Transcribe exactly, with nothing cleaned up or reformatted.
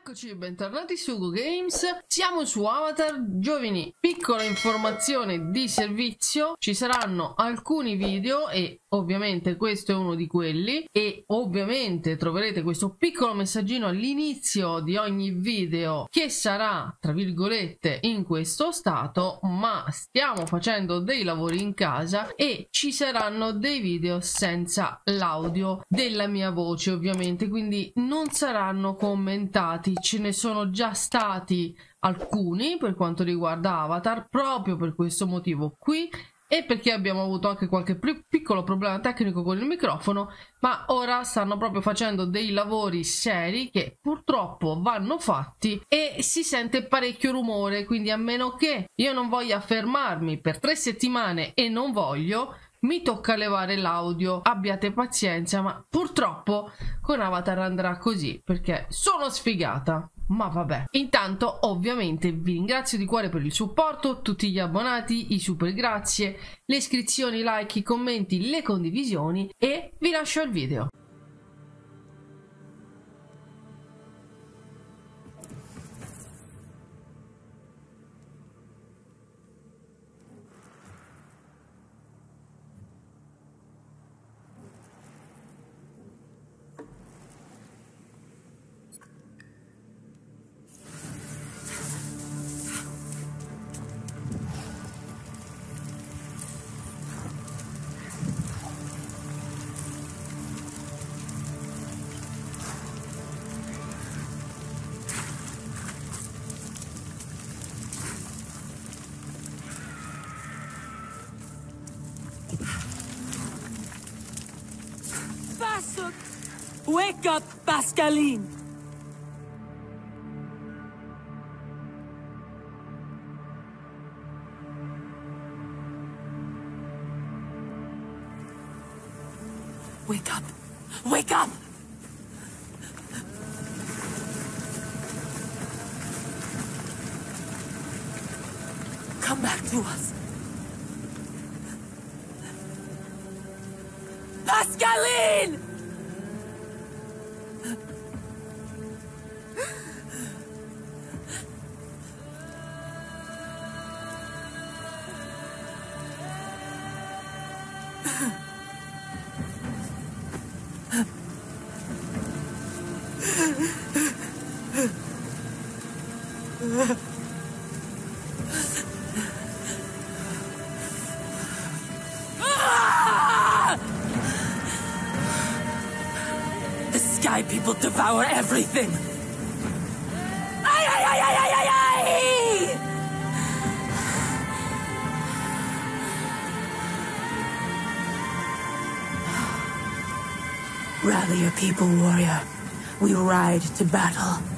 Eccoci, bentornati su Go Games. Siamo su Avatar, giovani, piccola informazione di servizio. Ci saranno alcuni video e ovviamente questo è uno di quelli, e ovviamente troverete questo piccolo messaggino all'inizio di ogni video che sarà tra virgolette in questo stato, ma stiamo facendo dei lavori in casa e ci saranno dei video senza l'audio della mia voce ovviamente, quindi non saranno commentati. Ce ne sono già stati alcuni per quanto riguarda Avatar proprio per questo motivo qui, e perché abbiamo avuto anche qualche piccolo problema tecnico con il microfono, ma ora stanno proprio facendo dei lavori seri che purtroppo vanno fatti e si sente parecchio rumore, quindi a meno che io non voglia fermarmi per tre settimane, e non voglio, mi tocca levare l'audio. Abbiate pazienza, ma purtroppo con Avatar andrà così perché sono sfigata. Ma vabbè, intanto ovviamente vi ringrazio di cuore per il supporto, tutti gli abbonati, i super grazie, le iscrizioni, i like, i commenti, le condivisioni, e vi lascio il video. Wake up, Pascaline! Wake up! Wake up! Come back to us! Pascaline! The sky people devour everything! Ay, ay, ay, ay, ay, ay, ay! Rally your people, warrior. We ride to battle.